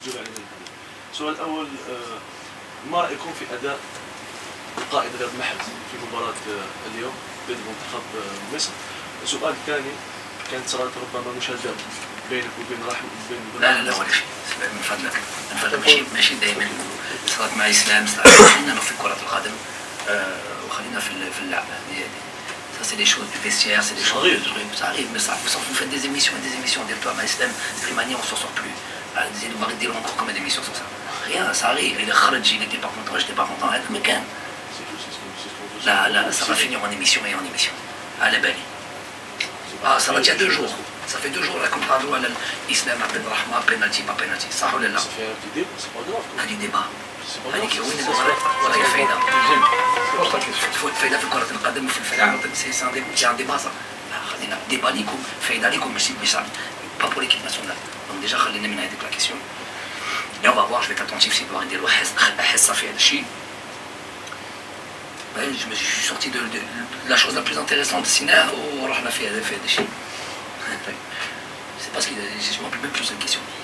السؤال الأول، ما رأيكم في أداء القائد رياض محرز في مباراة اليوم بين منتخب مصر؟ السؤال الثاني، كانت صارت ربما مشادة بينك وبين رحمة لا ولا شيء، من فضلك ماشي دائما صارت مع اسلام، خلينا في كرة القدم وخلينا في اللعب. Ça c'est des choses du vestiaire, c'est des choses ça arrive, mais ça vous faites des émissions dire-toi مع اسلام سليماني on s'en sort plus. زيدوا باغي ديروا encore comme des émissions sur ça. Rien, ça arrive, il خرج, il n'était pas content, j'étais pas content, mais كان. Là, ça va finir en émission et en émission. À la Bali. Ah, ça va il y a 2 jours. Ça fait 2 jours là qu'on parle de l'islam, à peine rahma, penalty, pas penalty. Ça roule là. Ça fait un petit débat, c'est pas grave. Un débat. هذيك وين الدور ولا هي فايدة. فايدة في كرة القدم وفي الفلاحة سي ان ديبا صح. خلينا ديبا ليكم فايدة ليكم ماشي pas pour l'équipe nationale. Donc déjà خلينا من هذيك la question. Et on va voir, je vais être attentif s'il doit يديروا حصة في هذا الشيء. Je me suis sorti de la chose la plus intéressante, Sina, ou on a fait des choses. C'est parce que je ne me rappelle même plus cette question.